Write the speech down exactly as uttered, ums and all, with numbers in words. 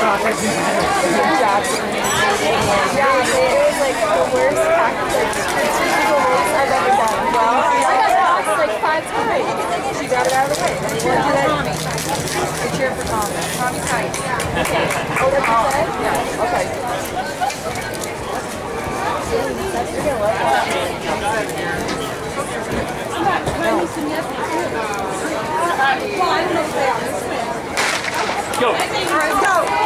Yeah, it was like the worst act, like the worst I've ever done. Well, I got passed like five times. She got it out of the way. And you want to do that? I cheer for Tommy. Tommy's tight. Okay. Oh, that's what you said? Yeah. Okay. You're gonna like that. Go. All right, go.